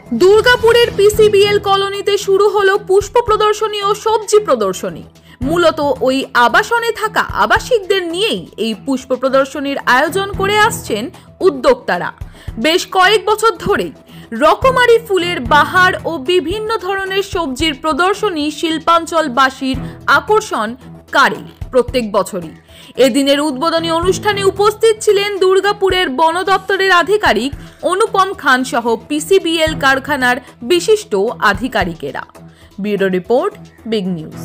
দুর্গাপুরের পিসিবিএল কলোনিতে শুরু হলো পুষ্প প্রদর্শনী ও সবজি প্রদর্শনী। মূলত ওই আবাসনে থাকা আবাসিকদের নিয়েই এই পুষ্প প্রদর্শনীর আয়োজন করে আসছেন উদ্যোক্তারা। বেশ কয়েক বছর ধরেই রকমারি ফুলের বাহার ও বিভিন্ন ধরনের সবজির প্রদর্শনী শিল্পাঞ্চলবাসীর আকর্ষণ কারে প্রত্যেক বছরই। এদিনের উদ্বোধনী অনুষ্ঠানে উপস্থিত ছিলেন দুর্গাপুরের বন দপ্তরের আধিকারিক অনুপম খান সহ পিসিবিএল কারখানার বিশিষ্ট আধিকারিকেরা। Bureau report, big news.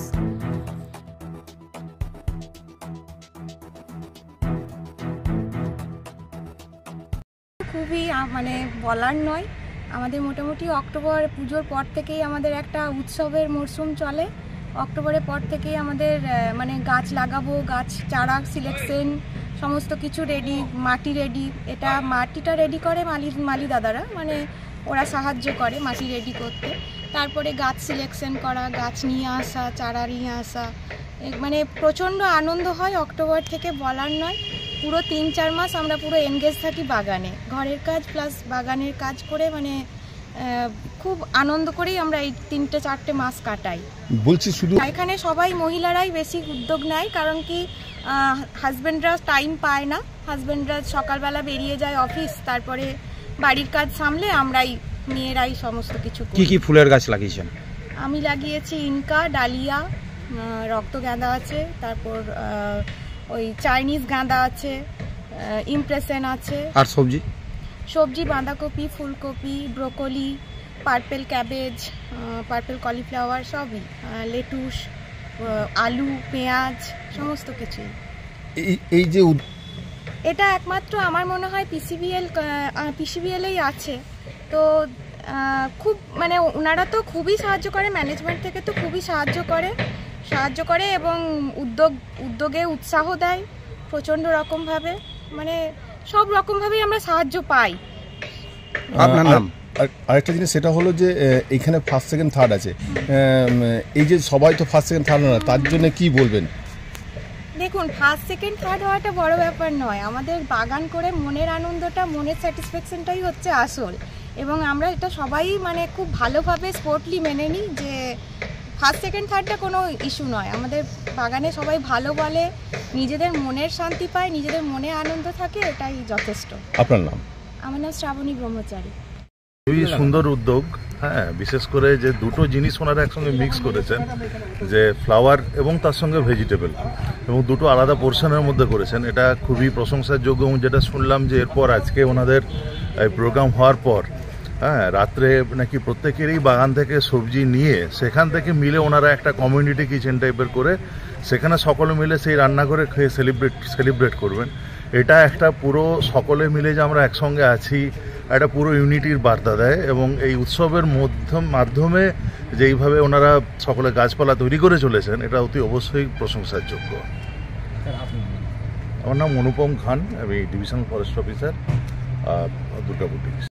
খুবই বলার নয়, আমাদের মোটামুটি অক্টোবর পুজোর পর থেকেই আমাদের একটা উৎসবের মরশুম চলে। অক্টোবরের পর থেকেই আমাদের গাছ লাগাবো, গাছ চারা সিলেকশন সমস্ত কিছু রেডি, মাটি রেডি। এটা মাটিটা রেডি করে মালি দাদারা, ওরা সাহায্য করে মাটি রেডি করতে। তারপরে গাছ সিলেকশন করা, গাছ নিয়ে আসা, চারা নিয়ে আসা, প্রচণ্ড আনন্দ হয় অক্টোবর থেকে বলার নয়। পুরো 3-4 মাস আমরা পুরো এনগেজ থাকি বাগানে, ঘরের কাজ প্লাস বাগানের কাজ করে খুব আনন্দ করেই আমরা এই 3-4 মাস কাটাই। বলছি শুধু এখানে সবাই মহিলারাই বেশি উদ্যোগ নেয়, কারণ কি হাজব্যান্ডরা টাইম পায় না। হাজব্যান্ডরা সকালবেলা বেরিয়ে যায় অফিস, তারপরে বাড়ির কাজ সামলে আমরাই মেয়েরাই সমস্ত কিছু। কি ফুলের গাছ লাগিয়েছেন? আমি লাগিয়েছি ইনকা, ডালিয়া, রক্তগাঁদা আছে, তারপর ওই চাইনিজ গাঁদা আছে, ইমপ্রেশন আছে। আর সবজি বাঁধাকপি, ফুলকপি, broccoli, purple cabbage, purple cauliflower, সবই, লেটুস, আলু, পেঁয়াজ, সমস্ত কিছু। এই যে এটা একমাত্র আমার মনে হয় পিসিবিএলেই আছে। তো খুব ওনারা তো খুবই সাহায্য করে, ম্যানেজমেন্ট থেকে তো খুবই সাহায্য করে এবং উদ্যোগে উৎসাহ দেয় প্রচণ্ড রকমভাবে, সব রকমভাবেই আমরা সাহায্য পাই। আপনার নাম? আরেকটা জিনিস সেটা হলো যে এখানে ফার্স্ট সেকেন্ড থার্ড আছে, এই যে সবাই তো ফার্স্ট সেকেন্ড থার্ড না, তার জন্য কি বলবেন? দেখুন, ফার্স্ট সেকেন্ড থার্ড হওয়াটা বড় ব্যাপার নয়, আমাদের বাগান করে মনের আনন্দটা, মনের স্যাটিসফ্যাকশনটাই হচ্ছে আসল। এবং আমরা এটা সবাই খুব ভালোভাবে স্পোর্টলি মেনে নিই যে ফার্স্ট সেকেন্ড থার্ডটা কোনো ইস্যু নয়। আমাদের বাগানে সবাই ভালো বলে, নিজেদের মনের শান্তি পায়, নিজেদের মনে আনন্দ থাকে, এটাই যথেষ্ট। আপনার নাম? আমার নাম শ্রাবণী ব্রহ্মচারী। খুবই সুন্দর উদ্যোগ, হ্যাঁ, বিশেষ করে যে দুটো জিনিস ওনারা একসঙ্গে মিক্স করেছেন, যে ফ্লাওয়ার এবং তার সঙ্গে ভেজিটেবল, এবং দুটো আলাদা পোর্শনের মধ্যে করেছেন। এটা খুবই প্রশংসার যোগ্য। এবং যেটা শুনলাম যে এরপর আজকে ওনাদের এই প্রোগ্রাম হওয়ার পর রাত্রে নাকি প্রত্যেকেরই বাগান থেকে সবজি নিয়ে সেখান থেকে মিলে ওনারা একটা কমিউনিটি কিচেন টাইপের করে সেখানে সকলে মিলে সেই রান্না করে খেয়ে সেলিব্রেট করবেন। এটা একটা পুরো সকলে মিলে যে আমরা একসঙ্গে আছি, একটা পুরো ইউনিটির বার্তা দেয়। এবং এই উৎসবের মাধ্যমে যেইভাবে ওনারা সকলে গাছপালা তৈরি করে চলেছেন, এটা অতি অবশ্যই প্রশংসার যোগ্য। আমার নাম অনুপম খান, আমি ডিভিশনাল ফরেস্ট অফিসার, দুর্গাপুর।